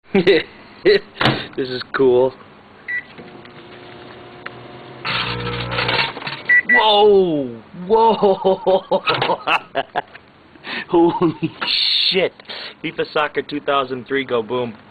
This is cool. Whoa! Whoa! Holy shit! FIFA Soccer 2003, go boom.